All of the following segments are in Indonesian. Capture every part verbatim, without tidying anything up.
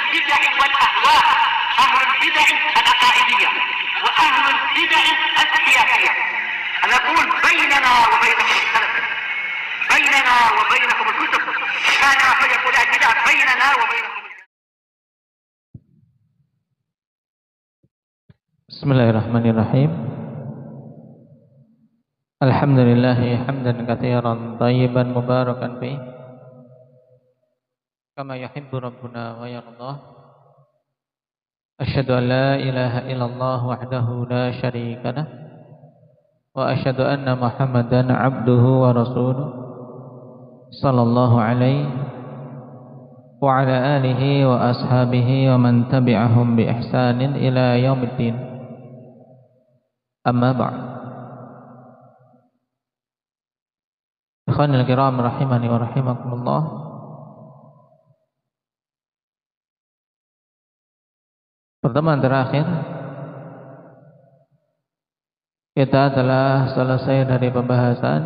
البدع والأهواء، أهل البدع العقائدية وأهل البدع السياسية. أنا أقول بيننا وبينكم السلف، بيننا وبينكم الكتب، كان أحد يقول البدع بيننا وبينكم. Bismillahirrahmanirrahim. Alhamdulillahi hamdan katsiran thayyiban mubarakan fi kama yuhibbu rabbuna wa yardah. Asyhadu an la ilaha illallah wahdahu la syarika lah wa asyhadu anna Muhammadan abduhu wa rasuluh sallallahu alaihi wa ala alihi wa ashabihi wa man tabi'ahum bi ihsanin ila yaumiddin. Amma ba'd. Ikhwanul kiram rahimani wa rahimakumullah. Pertemuan terakhir kita telah selesai dari pembahasan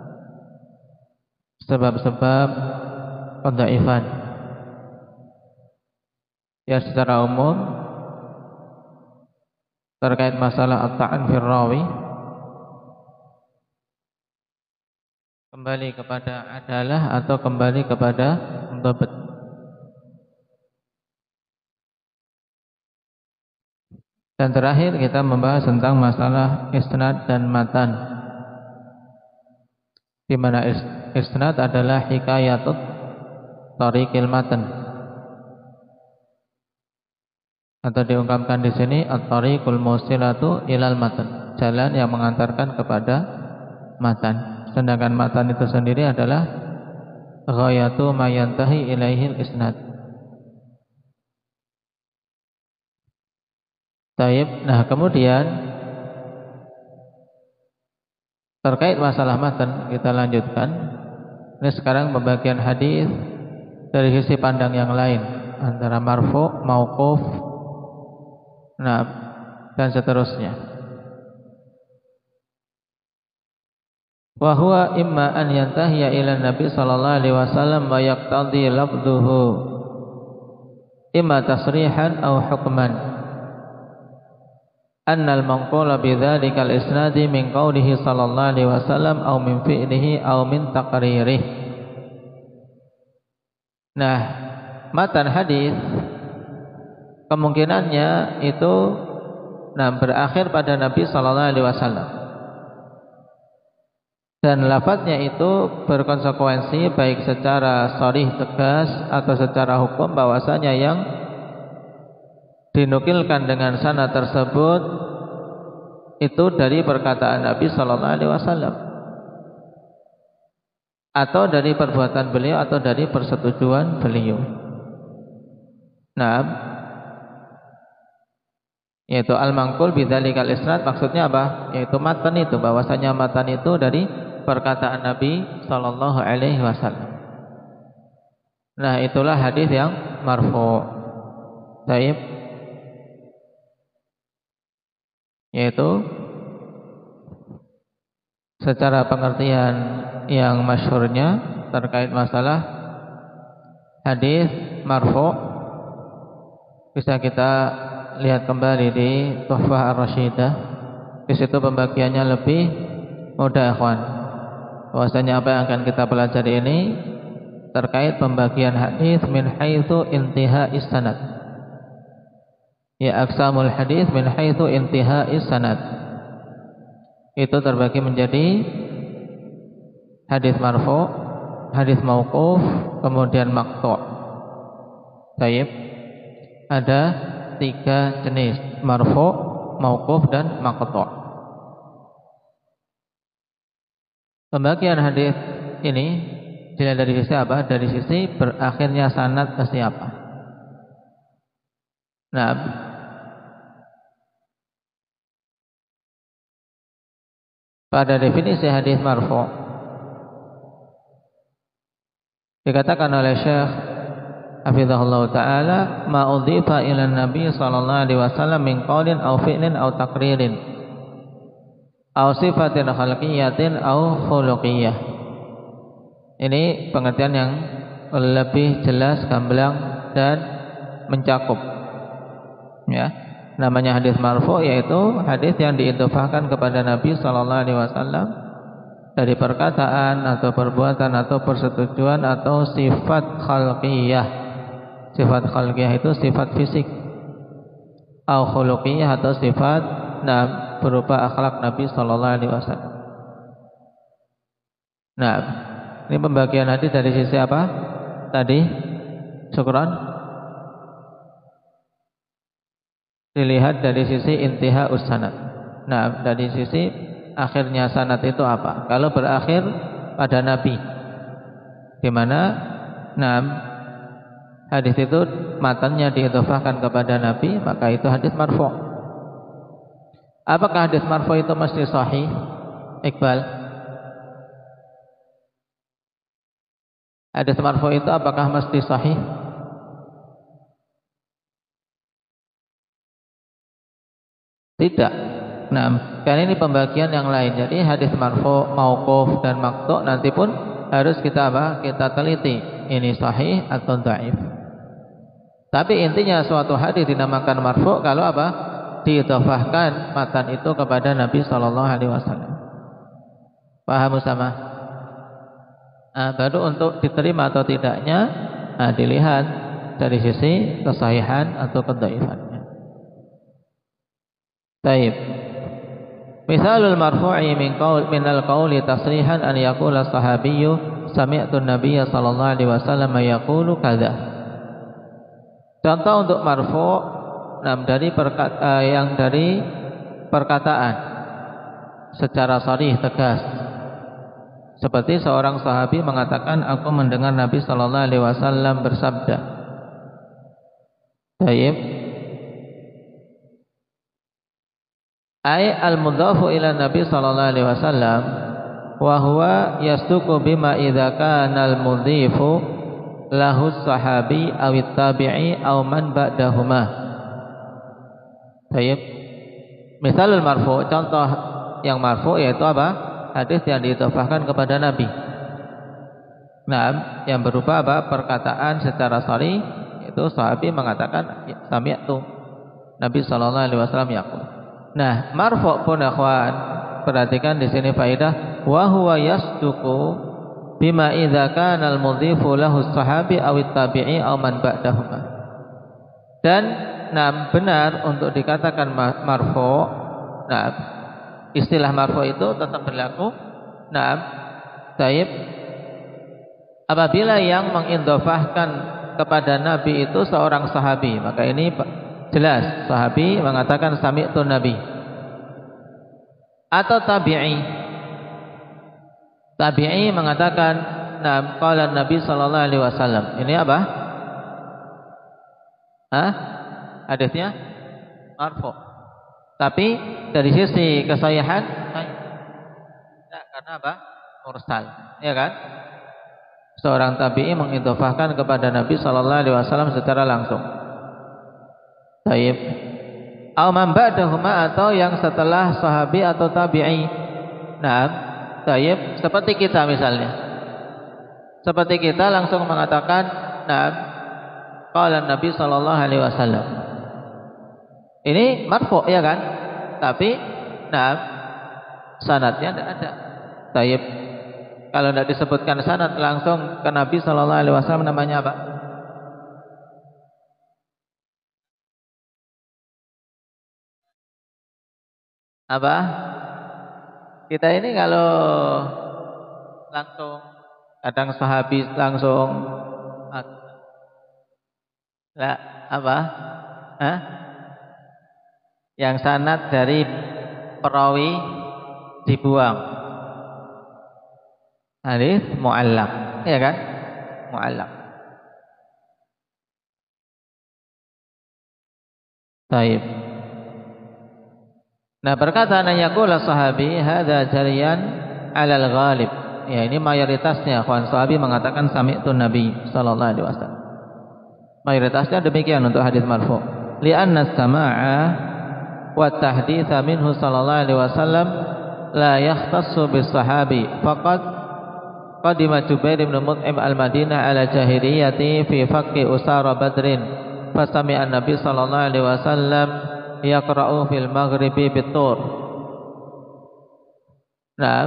sebab-sebab pendhaifan. Ya, secara umum terkait masalah at-ta'an fir rawi, kembali kepada adalah atau kembali kepada dhabt. Dan terakhir kita membahas tentang masalah isnad dan matan, di mana isnad adalah hikayatut tariqil matan, atau diungkapkan di sini at-tariqul musilatu ilal matan, jalan yang mengantarkan kepada matan. Sedangkan matan itu sendiri adalah ghayatu ma yantahi ilaihil isnad. Taib. Nah, kemudian terkait masalah matan kita lanjutkan. Ini sekarang pembagian hadis dari sisi pandang yang lain, antara marfu, mauquf, nah, dan seterusnya. Wa huwa imma an yantahiya ila Nabi sallallahu alaihi wasallam wa yaqtadi lafdhuhu imma tasrihan aw hukman. Annal manqula bidzalika al-isnadi min qawlihi sallallahu alaihi wasallam aw min fi'lihi aw min taqririh. Nah, matan hadis kemungkinannya itu nah berakhir pada Nabi sallallahu alaihi wasallam. Dan lafadznya itu berkonsekuensi baik secara sharih tegas atau secara hukum bahwasanya yang dinukilkan dengan sanad tersebut itu dari perkataan Nabi sallallahu alaihi wasallam, atau dari perbuatan beliau atau dari persetujuan beliau. Nah, yaitu al-manqul bidzalikal isnad, maksudnya apa? Yaitu matan itu, bahwasanya matan itu dari perkataan Nabi sallallahu alaihi wasallam. Nah, itulah hadis yang marfu'. Baik. Yaitu secara pengertian yang masyhurnya terkait masalah hadis marfu' bisa kita lihat kembali di Tuhfah Ar-Rasyidah. Di situ pembagiannya lebih mudah, ikhwan. Bahwasanya apa yang akan kita pelajari ini terkait pembagian hadis min haitsu intiha'is sanad. Ya, aqsamul hadis min haitsu intiha'is sanad. Itu terbagi menjadi hadis marfu', hadis mauquf, kemudian maqtu'. Baik. Ada tiga jenis, marfu', mauquf, dan maqtu'. Pembagian hadis ini dilihat dari sisi apa? Dari sisi berakhirnya sanad ke siapa. Nah, pada definisi hadis marfu' dikatakan oleh Syekh hafizahullah ta'ala ma udhifa ila Nabi sallallahu alaihi wasallam min qaulin aw fi'lin aw taqririn aw sifatin khalqiyatin aw khuluqiyah. Ini pengertian yang lebih jelas, gamblang, dan mencakup. Ya, namanya hadis marfu yaitu hadis yang diidhofahkan kepada Nabi sallallahu alaihi wasallam dari perkataan atau perbuatan atau persetujuan atau sifat khalqiyah. Sifat khalqiyah itu sifat fisik. Au khuluqiyah atau sifat nah, berupa akhlak Nabi sallallahu alaihi wasallam. Nah, ini pembagian hadis dari sisi apa? Tadi, syukran. Dilihat dari sisi intiha us-sanad. Nah, dari sisi akhirnya sanad itu apa? Kalau berakhir pada Nabi, di mana nah, hadis itu matannya diidhofahkan kepada Nabi, maka itu hadis marfu'. Apakah hadis marfu' itu mesti sahih? Iqbal. Hadis marfu' itu apakah mesti sahih? Tidak. Nah, kali ini pembagian yang lain. Jadi hadis marfu', mauquf dan maqtu' nanti pun harus kita apa? Kita teliti. Ini sahih atau dhaif. Tapi intinya suatu hadis dinamakan marfu' kalau apa? Diidhofahkan matan itu kepada Nabi sallallahu alaihi wasallam. Paham sama? Nah, baru untuk diterima atau tidaknya nah, dilihat dari sisi kesahihan atau kedhaifannya. Baik. Misalul marfu'i min qaul min al-qauli tasrihan an yaqula sahabiyyu sami'tu an-nabiyya sallallahu alaihi wasallam yaqulu kadza. Contoh untuk marfu' nam dari perkata, yang dari perkataan secara sharih tegas. Seperti seorang sahabi mengatakan aku mendengar Nabi sallallahu alaihi wasallam bersabda. Baik. Ay al-mudhafu ila Nabi sallallahu alaihi wasallam wa huwa yasduqu bima idza kana al-mudhifu lahu sahabi aw at-tabi'i aw man ba'dahuma. Baik. Misalul marfu', contoh yang marfu' yaitu apa? Hadis yang diidhofahkan kepada Nabi. Nah, yang berupa apa? Perkataan secara sharih itu sahabi mengatakan sami'tu Nabi sallallahu alaihi wasallam yaqul. Nah, marfu' pun akhwan, perhatikan di sini faedah wa huwa yasduqu bima idza kana al-mudhifu lahu sahabi aw at-tabi'i aw man ba'dahuma. Dan nah, benar untuk dikatakan marfu'. Nah, istilah marfu' itu tetap berlaku. Nah, taib apabila yang mengidhofahkan kepada Nabi itu seorang sahabi, maka ini jelas sahabi mengatakan sami'tu Nabi. Atau tabi'i, tabi'i mengatakan nah qala Nabi sallallahu alaihi wasallam. Ini apa? Hah? Hadisnya marfu'. Tapi dari sisi kesahihan tidak, karena apa? Mursal, ya kan? Seorang tabi'i mengidhofahkan kepada Nabi sallallahu alaihi wasallam secara langsung. Taib. Aw man ba'dahuma atau yang setelah sahabi atau tabi'i. Nah, taib seperti kita misalnya. Seperti kita langsung mengatakan, nah, qala Nabi sallallahu alaihi wasallam. Ini marfu' ya kan? Tapi nah, sanadnya tidak ada. Taib. Kalau tidak disebutkan sanad langsung ke Nabi sallallahu alaihi wasallam namanya apa? Apa? Kita ini kalau langsung kadang sahabi langsung lah apa? Hah? Yang sanad dari perawi dibuang. Hadis mu'allaq, ya kan? Mu'allaq. Baik. Nah, perkataan yang yaqula sahabi hadza jariyan 'alal ghalib. Ya, ini mayoritasnya kawan sahabi mengatakan sami'tu Nabi sallallahu alaihi wasallam. Mayoritasnya demikian untuk hadis marfu'. Li'anna as-sama'a wa tahditsa minhu sallallahu alaihi wasallam la yahtassu bis sahabi faqad qadima Jubair bin Mut'im al-Madinah ala jahiliyati fi faqqi usara Badrin fasami'a Nabi sallallahu alaihi wasallam yaqra'u fil maghribi bitur. Nah,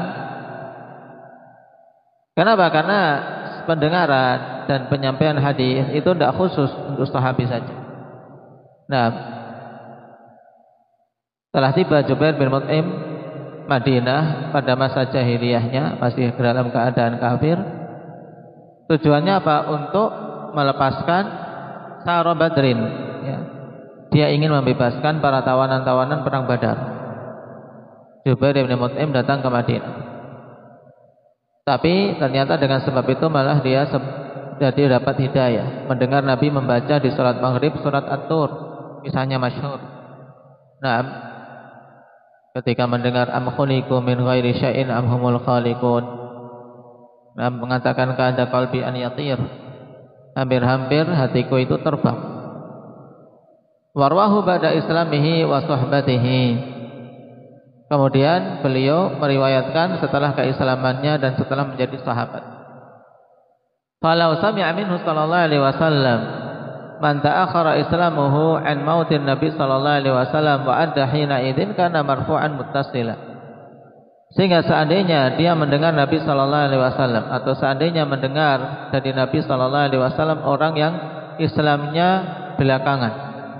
kenapa? Karena pendengaran dan penyampaian hadis itu tidak khusus untuk sahabi saja. Nah, telah tiba Jubair bin Mut'im Madinah pada masa jahiliyahnya, masih dalam keadaan kafir. Tujuannya apa? Untuk melepaskan Sara Badrin, ya. Dia ingin membebaskan para tawanan-tawanan perang Badar. Jubair bin Mut'im datang ke Madinah. Tapi ternyata dengan sebab itu malah dia jadi dapat hidayah, mendengar Nabi membaca di salat Maghrib surat At-Tur, kisahnya masyhur. Nah, ketika mendengar am khuliqu min ghairi syai'in am humul khaliqun, nah, mengatakan kada qalbi an yatir, hampir-hampir hatiku itu terbang. Warwahu ba'da islamihi wa suhbatihi. Kemudian beliau meriwayatkan setelah keislamannya dan setelah menjadi sahabat. Falau sami'a minhu sallallahu alaihi wasallam man ta'akhkhara islamuhu an mautin nabi sallallahu alaihi wasallam wa adda hina idzin kana marfu'an muttasila. Sehingga seandainya dia mendengar Nabi sallallahu alaihi wasallam atau seandainya mendengar dari Nabi sallallahu alaihi wasallam orang yang Islamnya belakangan.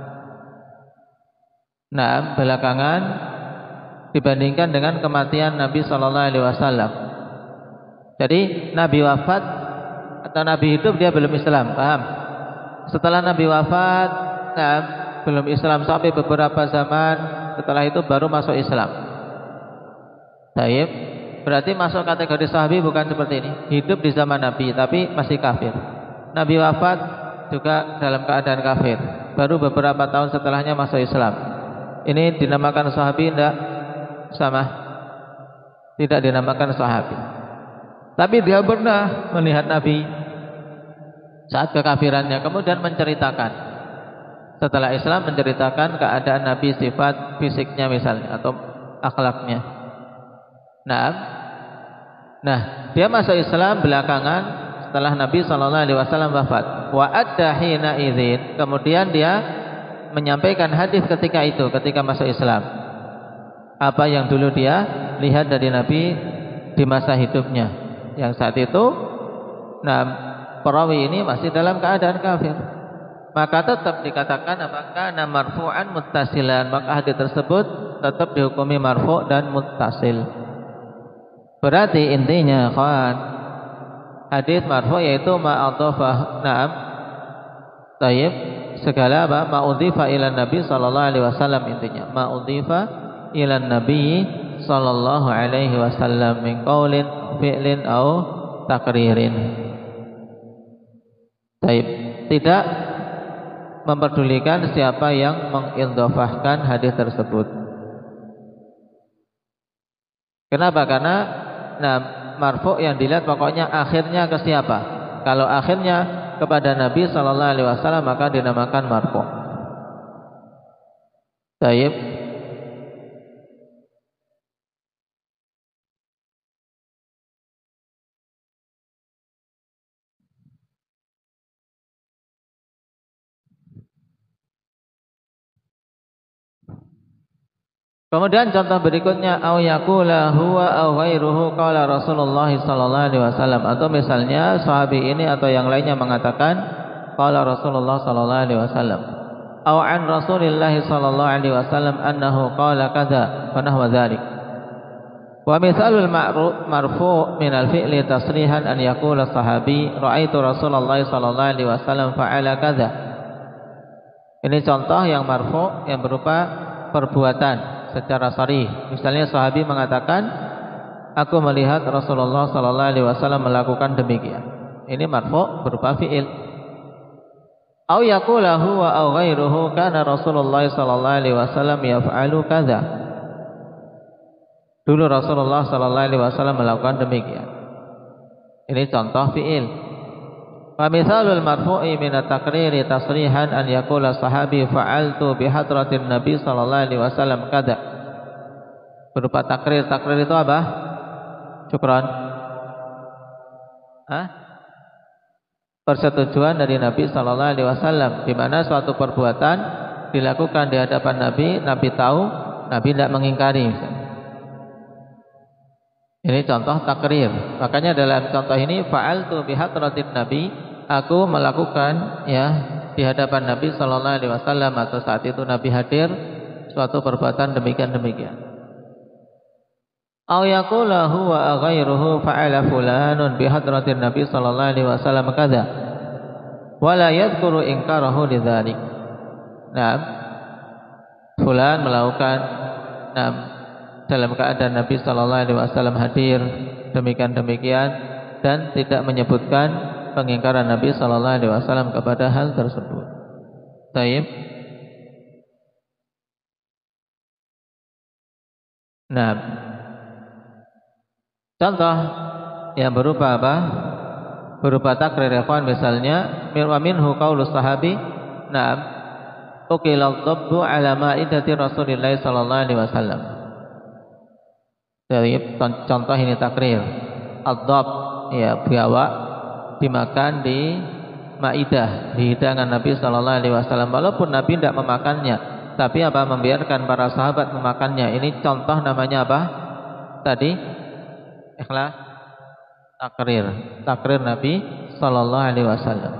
Nah, belakangan dibandingkan dengan kematian Nabi sallallahu alaihi wasallam. Jadi Nabi wafat atau Nabi hidup dia belum Islam, paham? Setelah Nabi wafat, nah, belum Islam sampai beberapa zaman, setelah itu baru masuk Islam. Baik, berarti masuk kategori sahabi bukan seperti ini. Hidup di zaman Nabi tapi masih kafir. Nabi wafat juga dalam keadaan kafir. Baru beberapa tahun setelahnya masuk Islam. Ini dinamakan sahabi tidak? Sama, tidak dinamakan sahabi. Tapi dia pernah melihat Nabi saat kekafirannya, kemudian menceritakan setelah Islam, menceritakan keadaan Nabi, sifat fisiknya misalnya atau akhlaknya. Nah, nah dia masuk Islam belakangan setelah Nabi sallallahu alaihi wasallam wafat. Wa adda hina idzin, kemudian dia menyampaikan hadis ketika itu, ketika masuk Islam. Apa yang dulu dia lihat dari Nabi di masa hidupnya, yang saat itu, nah, perawi ini masih dalam keadaan kafir. Maka tetap dikatakan apakah nama marfu'an muttasilan, maka hadis tersebut tetap dihukumi marfu' dan muttasil. Berarti intinya kawan, hadis marfu' yaitu ma'adhafah, na'am, tayyib, segala apa ma'udhifa ila Nabi sallallahu alaihi wasallam, intinya ma'udhifa ila Nabi sallallahu alaihi wasallam min qaulin fi'lin au takririn. Tayyib, tidak memperdulikan siapa yang mengidhafahkan hadis tersebut. Kenapa? Karena nah, marfu' yang dilihat pokoknya akhirnya ke siapa. Kalau akhirnya kepada Nabi sallallahu alaihi wasallam maka dinamakan marfu'. Baik. Kemudian contoh berikutnya, au yaqula huwa au ghairuhu qala Rasulullah sallallahu alaihi wasallam, atau misalnya sahabi ini atau yang lainnya mengatakan qala Rasulullah sallallahu alaihi wasallam, au an Rasulillah sallallahu alaihi wasallam annahu qala kadza wa nahwa dzalik. Wa misalul marfu' min al-fi'li tasrihan an yaqula sahabi ra'aitu Rasulullah sallallahu alaihi wasallam fa'ala kadza. Ini contoh yang marfu' yang berupa perbuatan secara sharih. Misalnya sahabi mengatakan, aku melihat Rasulullah sallallahu alaihi wasallam melakukan demikian. Ini marfu' berupa fi'il. Au yaqula huwa au ghairuhu kana Rasulullah sallallahu alaihi wasallam yaf'alu kadza. Dulu Rasulullah sallallahu alaihi wasallam melakukan demikian. Ini contoh fi'il. Wa misalul marfu'i min at-taqriri tasrihan an yaqula sahabi fa'altu bi hadratin Nabi sallallahu alaihi wasallam kada. Berupa takrir. Takrir itu apa? Syukran. Hah? persetujuan dari Nabi Sallallahu Alaihi Wasallam, di mana suatu perbuatan dilakukan di hadapan Nabi, Nabi tahu, Nabi tidak mengingkari. Ini contoh takrir. Makanya dalam contoh ini fa'altu bihadratin Nabi, aku melakukan ya di hadapan Nabi Sallallahu Alaihi Wasallam, atau saat itu Nabi hadir, suatu perbuatan demikian-demikian. Aw yaqulahu wa ghairuhu fa'ala fulanun bihadratin Nabi Sallallahu Alaihi Wasallam kadza wa la yadhkuru inkarahu lidzalik. Nah, fulan melakukan nah, dalam keadaan Nabi Sallallahu Alaihi Wasallam hadir demikian-demikian, dan tidak menyebutkan pengingkaran Nabi Sallallahu Alaihi Wasallam kepada hal tersebut. Baik. Nah, contoh yang berupa apa? Berupa takrir ikhwan, misalnya wa minhu qaulus sahabi, na'am, ukila dhabbu ala ma'idati Rasulillah sallallahu alaihi wasallam. Jadi contoh ini takrir. Ad-dhab, ya, biawak dimakan di maidah, di hidangan Nabi sallallahu alaihi wasallam, walaupun Nabi tidak memakannya, tapi apa, membiarkan para sahabat memakannya. Ini contoh namanya apa? Tadi ikhlas takrir, takrir Nabi sallallahu alaihi wasallam.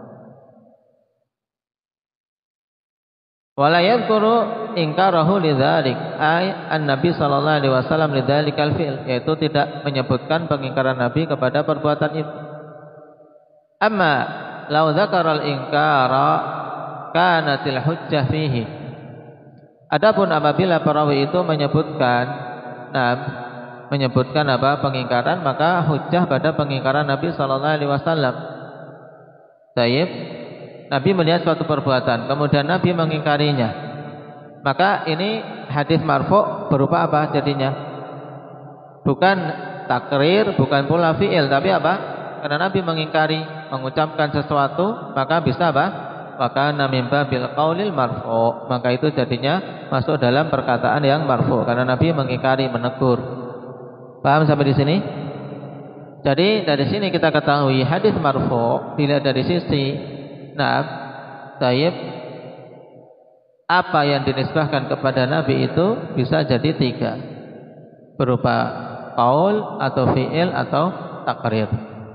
Wala yadhkuru ingkarahu lidzalik, ay an-nabi sallallahu alaihi wasallam lidzalikal fi'l, yaitu tidak menyebutkan pengingkaran Nabi kepada perbuatan itu. Amma law dzakara al-inkara kanatil hujjah fihi. Adapun apabila perawi itu menyebutkan nah menyebutkan apa? Pengingkaran, maka hujjah pada pengingkaran Nabi sallallahu alaihi wasallam. Baik. Nabi melihat suatu perbuatan, kemudian Nabi mengingkarinya, maka ini hadis marfu' berupa apa jadinya? Bukan takrir, bukan pula fi'il, tapi apa? Karena Nabi mengingkari, mengucapkan sesuatu, maka bisa apa? Maka min babil qaulil marfu', maka itu jadinya masuk dalam perkataan yang marfu', karena Nabi mengingkari, menegur. Paham sampai di sini? Jadi dari sini kita ketahui hadis marfu' dilihat dari sisi nah, taib, apa yang dinisbahkan kepada Nabi itu bisa jadi tiga, berupa qaul atau fi'il atau takrir.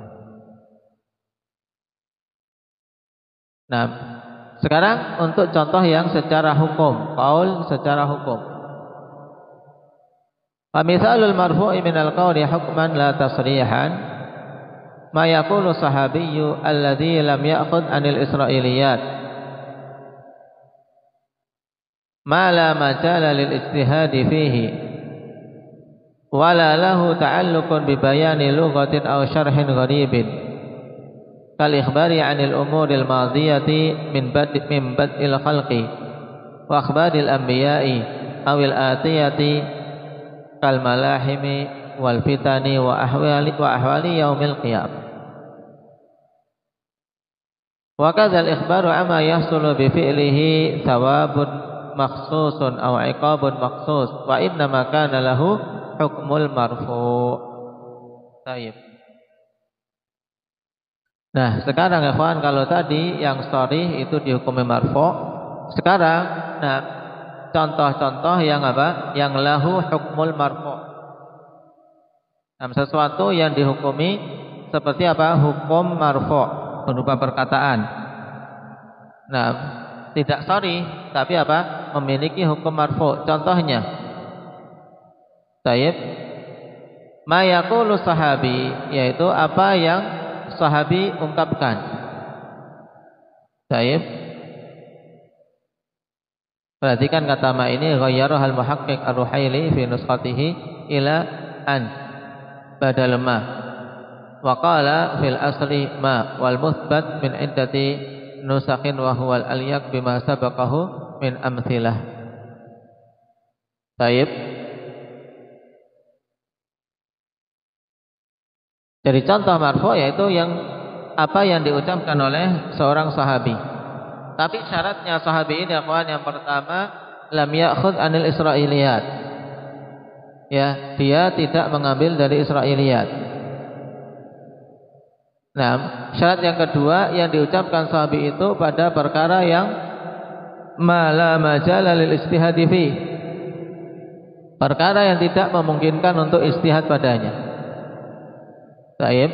Nah, sekarang untuk contoh yang secara hukum, qaul secara hukum. Fa mithalul marfu'i minal qauli hukman la tasrihan ma yaqulu sahabiyyu alladhi lam ya'khudh 'anil israiliyat ma la majala lil ijtihadi fihi wa la lahu ta'alluqun bi bayani lughatin aw syarhin gharibin kal ikhbari 'anil umuril madiyati min bad min bad'il khalqi wa akhbaril anbiya'i awil atiyati kal malahimi wal fitani wa ahwali wa ahwali yaumil qiyamah. Wa kadzal ikhbaru amma yahsulu bi fi'lihi thawabun makhsusun aw iqabun makhsus wa inna ma kana lahu hukmul marfu'. Baik. Nah, sekarang ya kawan, kalau tadi yang sharih itu dihukumi marfu', sekarang nah contoh-contoh yang apa? Yang lahu hukmul marfu'. Nah, sesuatu yang dihukumi seperti apa? Hukum marfu', berupa perkataan. Nah, tidak sorry, tapi apa? Memiliki hukum marfu'. Contohnya, taib, ma yaqulu sahabi, yaitu apa yang sahabi ungkapkan. Taib. Perhatikan kata ma ini, ghayyara al muhaqqiq ar-Ruhaili fi nuskhatihi ila an badal ma. Wa qala fil asli ma wal muthbat min iddati nusakhin wa huwa al-alyaq bima sabaqahu min amthilah. Baik. Jadi contoh marfu' yaitu yang apa yang diucapkan oleh seorang sahabi. Tapi syaratnya sahabi ini akhwan, yang pertama lam ya'khudh anil israiliyat. Ya, dia tidak mengambil dari Israiliyat. Nah, syarat yang kedua yang diucapkan sahabi itu pada perkara yang ma la majala lil ijtihadi fi. Perkara yang tidak memungkinkan untuk istihad padanya. Baik.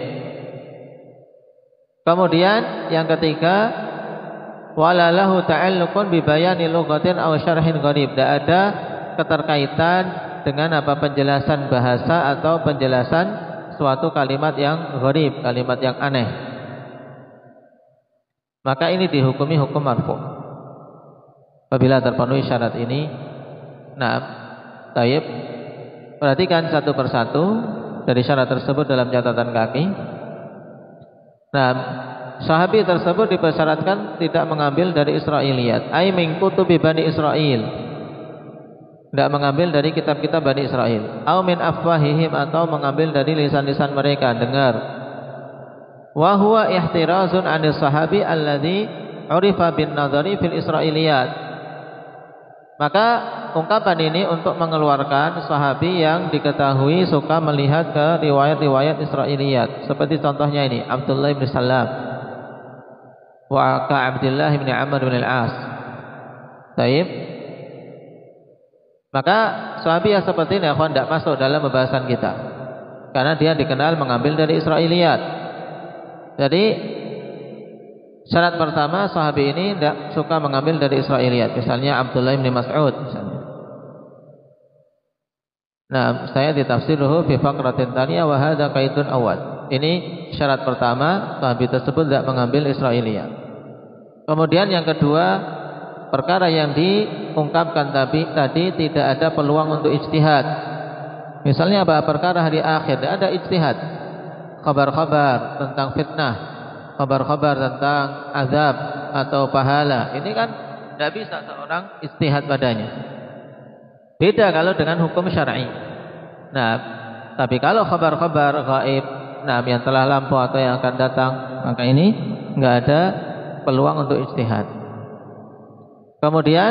Kemudian yang ketiga, wala lahu ta'alluqun bi bayani lughatin aw syarhin gharib. Tidak ada keterkaitan dengan apa penjelasan bahasa atau penjelasan suatu kalimat yang gharib, kalimat yang aneh. Maka ini dihukumi hukum marfu. Apabila terpenuhi syarat ini. Nah, taib. Perhatikan satu persatu dari syarat tersebut dalam catatan kaki. Nah, sahabi tersebut dipersyaratkan tidak mengambil dari Israiliyat, ai min kutubi Bani Israil. Tidak mengambil dari kitab-kitab Bani Israel. Au min afwahihim, atau mengambil dari lisan-lisan mereka, dengar. Wa huwa ihtirazun 'anil sahabi alladhi 'urifa bin nadhari fil Israiliyat. Maka ungkapan ini untuk mengeluarkan sahabi yang diketahui suka melihat ke riwayat-riwayat Israiliyat. Seperti contohnya ini, Abdullah bin Salam wa ka Abdullah bin Amr bin al-As. Baik. Maka sahabi yang seperti ini akan tidak masuk dalam pembahasan kita, karena dia dikenal mengambil dari Israiliyat. Jadi syarat pertama, sahabi ini tidak suka mengambil dari Israiliyat. Misalnya Abdullah bin Mas'ud misalnya. Nah, saya ditafsiruhu fi faqratin tsaniyah wa hadza qaidun awal. Ini syarat pertama, sahabi tersebut tidak mengambil Israiliyat. Kemudian yang kedua, perkara yang diungkapkan tadi, tadi tidak ada peluang untuk ijtihad. Misalnya apa? Perkara hari akhir, tidak ada ijtihad. Kabar-kabar tentang fitnah, kabar-kabar tentang azab atau pahala, ini kan tidak bisa seorang ijtihad padanya. Beda kalau dengan hukum syar'i. Nah, tapi kalau kabar-kabar gaib, nah yang telah lampau atau yang akan datang, maka ini nggak ada peluang untuk ijtihad. Kemudian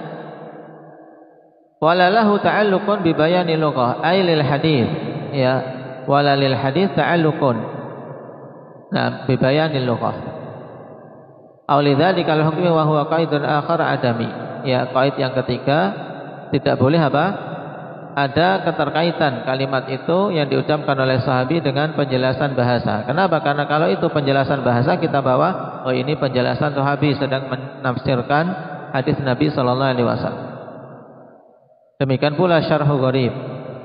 walalahu ta'alluqun bi bayani lughah ay lil hadis, ya, wala lil hadis ta'alluqun, nah bi bayani lughah aw lidzalika al-hukmi wa huwa qaidun akhar adami, ya, qaid yang ketiga, tidak boleh apa ada keterkaitan kalimat itu yang diucapkan oleh sahabi dengan penjelasan bahasa. Kenapa? Karena kalau itu penjelasan bahasa, kita bawa oh ini penjelasan sahabi sedang menafsirkan hadis Nabi sallallahu alaihi wasallam. Demikian pula syarhu gharib.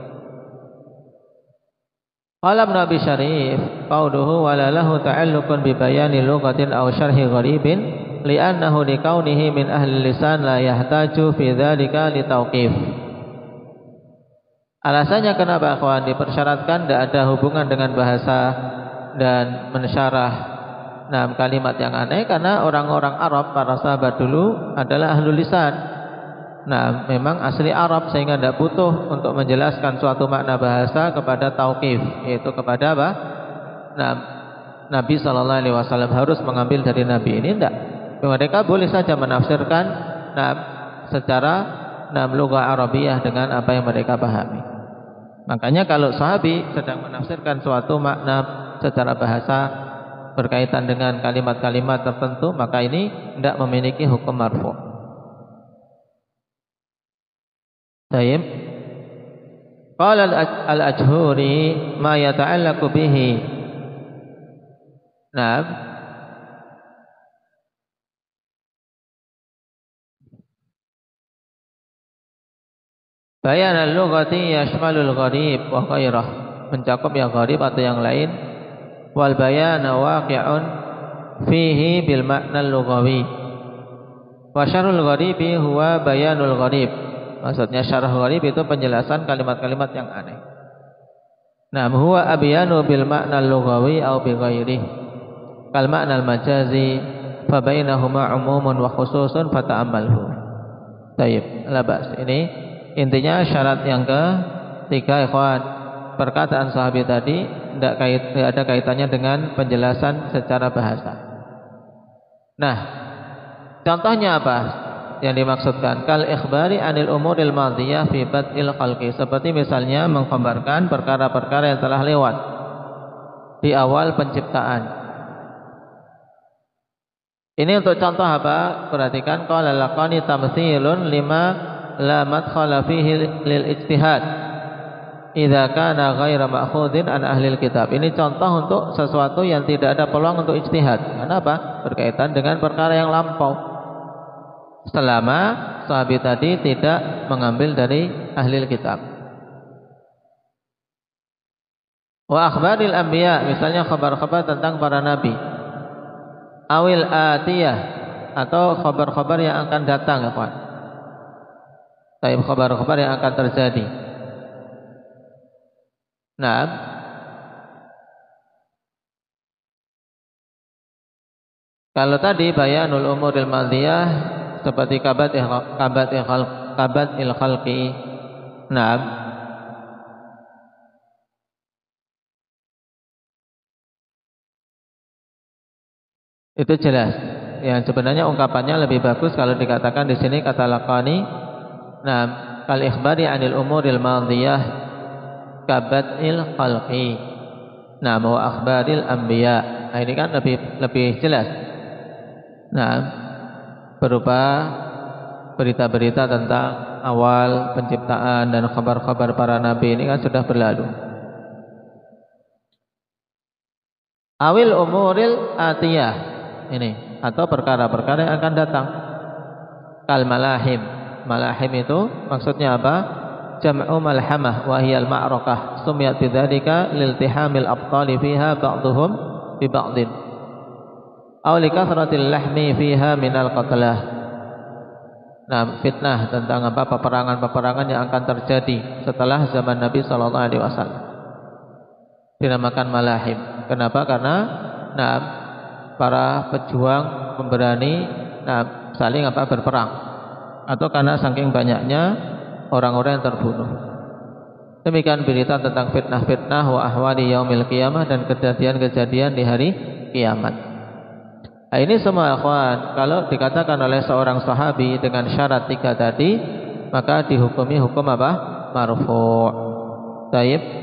Qala Ibnu Abi Syarif, qauluhu wala lahu ta'alluqun bi bayani lughatin aw syarhi gharibin li'annahu likaunihi min ahli lisan la yahtaju fi dzalika li tauqif. Alasannya kenapa akhwan dipersyaratkan tidak ada hubungan dengan bahasa dan mensyarah nah kalimat yang aneh, karena orang-orang Arab, para sahabat dulu adalah ahlul lisan. Nah, memang asli Arab, sehingga tidak butuh untuk menjelaskan suatu makna bahasa kepada tauqif, yaitu kepada apa? Nah, Nabi sallallahu alaihi wasallam harus mengambil dari Nabi, ini tidak. Mereka boleh saja menafsirkan nah secara nah lugah Arabiyah dengan apa yang mereka pahami. Makanya kalau sahabi sedang menafsirkan suatu makna secara bahasa berkaitan dengan kalimat-kalimat tertentu, maka ini tidak memiliki hukum marfu. Baik. Qala al-Ajhuri ma yata'allaqu bihi. Nah, bayan al-lughati yashmalul gharib wa ghairah, mencakup yang gharib atau yang lain. Wal bayan waqi'un fihi bil makna lughawi. Wa syarhul gharibi huwa bayanul gharib. Maksudnya syarh gharib itu penjelasan kalimat-kalimat yang aneh. Nah, huwa abyanu bil makna lughawi aw bi ghairihi. Kal makna al majazi fa bainahuma umumun wa khususun fata'ammalhu. Baik, labas. Ini intinya syarat yang ketiga, ikhwan. Perkataan sahabat tadi tidak kait, tidak ada kaitannya dengan penjelasan secara bahasa. Nah, contohnya apa yang dimaksudkan? Kal ikhbari anil umuril madhiyah fi bad'il khalqi, seperti misalnya mengkhabarkan perkara-perkara yang telah lewat di awal penciptaan. Ini untuk contoh apa? Perhatikan, qala laqani tamtsilun lima la madkhala fihi lil ijtihad idza kana ghaira ma'khudin an ahlil kitab. Ini contoh untuk sesuatu yang tidak ada peluang untuk ijtihad. Kenapa? Berkaitan dengan perkara yang lampau. Selama sahabat tadi tidak mengambil dari ahlil kitab. Wa akhbaril anbiya, misalnya kabar-kabar tentang para nabi. Awil atiyah, atau khabar-khabar yang akan datang, ya kawan. Taib khabar-khabar yang akan terjadi. Nah, kalau tadi bayanul umuril madhiyah seperti kabat kabat kabat il khalqi. Nah, itu jelas. Yang sebenarnya ungkapannya lebih bagus kalau dikatakan di sini kata laqani, nah, kal ikhbari anil umuril madhiyah kabadil khalqi. Nah, wa akhbaril anbiya. Nah, ini kan lebih lebih jelas. Nah, berupa berita-berita tentang awal penciptaan dan kabar-kabar para nabi ini kan sudah berlalu. Awil umuril atiyah. Ini atau perkara-perkara yang akan datang. Kal malahim. Malahim itu maksudnya apa? Jam'u malhamah wa hiya al-ma'rakah. Sumiyat bidzalika liltihamil abtali fiha ba'dhum bi ba'dhin. Aw li kathratil lahmi fiha minal qatlah. Nah, fitnah tentang apa? Peperangan-peperangan yang akan terjadi setelah zaman Nabi sallallahu alaihi wasallam. Dinamakan malahim. Kenapa? Karena nah, para pejuang pemberani nah, saling apa berperang, atau karena saking banyaknya orang-orang yang terbunuh. Demikian berita tentang fitnah-fitnah wa ahwali yaumil qiyamah dan kejadian-kejadian di hari kiamat. Nah, ini semua akhwan kalau dikatakan oleh seorang sahabi dengan syarat tiga tadi, maka dihukumi hukum apa? Marfu'. Baik.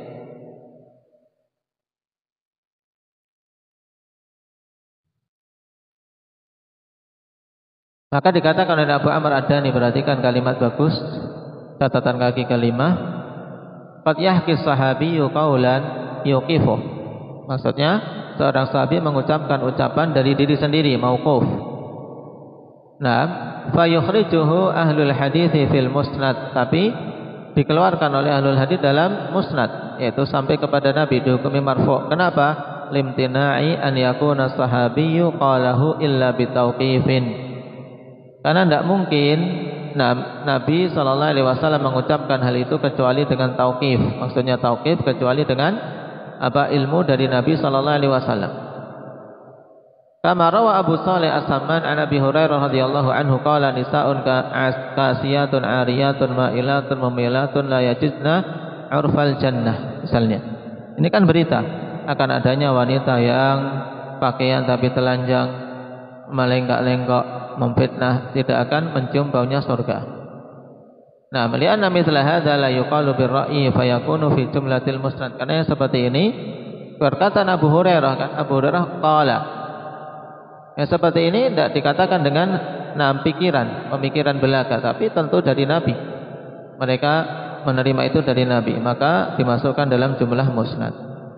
Maka dikatakan oleh Abu Amr Ad-Dani, perhatikan kalimat bagus, catatan kaki kelima, qad yahki sahabiyyu qaulan yuqifu. Maksudnya seorang sahabi mengucapkan ucapan dari diri sendiri, mauquf. Nah, fa yukhrijuhu ahlul hadithi fil musnad, tapi dikeluarkan oleh ahlul hadits dalam musnad, yaitu sampai kepada Nabi, dihukumi marfu'. Kenapa? Limtina'i an yakuna sahabiyyu qalahu illa bitauqifin. Karena tidak mungkin Nabi sallallahu alaihi wasallam mengucapkan hal itu kecuali dengan tauqif. Maksudnya tauqif kecuali dengan apa? Ilmu dari Nabi sallallahu alaihi wasallam. Kama rawa Abu Shalih As-Samman an Abi Hurairah radhiyallahu anhu qala nisa'un kasiyatun 'ariyatun ma'ilatun mumilatun la yajidna 'urfal jannah. Misalnya. Ini kan berita akan adanya wanita yang pakaian tapi telanjang, melenggak-lenggok, memfitnah, tidak akan mencium baunya surga. Nah, melihat mithla hadza la yuqalu birra'yi fayakunu fi jumlatil musnad. Karena yang seperti ini perkataan Abu Hurairah, kan Abu Hurairah qala. Yang seperti ini tidak dikatakan dengan nah, pikiran, pemikiran belaka, tapi tentu dari Nabi. Mereka menerima itu dari Nabi, maka dimasukkan dalam jumlah musnad.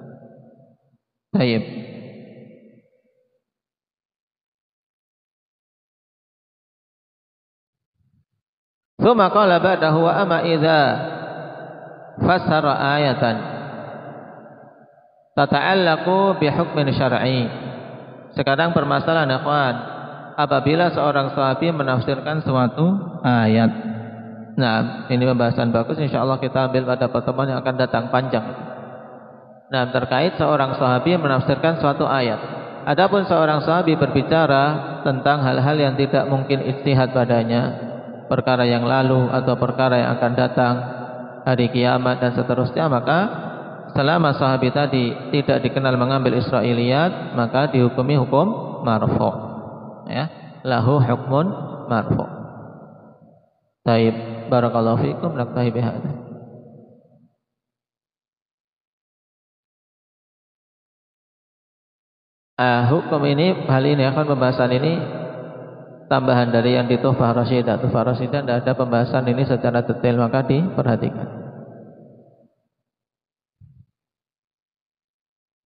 Baik. Tsumma qala ba'dahu wa amma idza fassara ayatan tata'allaqu bi hukmin syar'i. Sekarang permasalahan ikhwan, apabila seorang sahabi menafsirkan suatu ayat. Nah, ini pembahasan bagus, insyaallah kita ambil pada pertemuan yang akan datang panjang. Nah, terkait seorang sahabi menafsirkan suatu ayat. Adapun seorang sahabi berbicara tentang hal-hal yang tidak mungkin ijtihad padanya, perkara yang lalu atau perkara yang akan datang, hari kiamat dan seterusnya, maka selama sahabi tadi tidak dikenal mengambil Israiliyat, maka dihukumi hukum marfu'. Ya, lahu hukmun marfu'. Baik, barakallahu fikum, naktahi bihadza. uh, hukum ini, hal ini akan pembahasan ini tambahan dari yang di Tuhfah Rasyidah. Tuhfah Rasyidah tidak ada pembahasan ini secara detail, maka diperhatikan.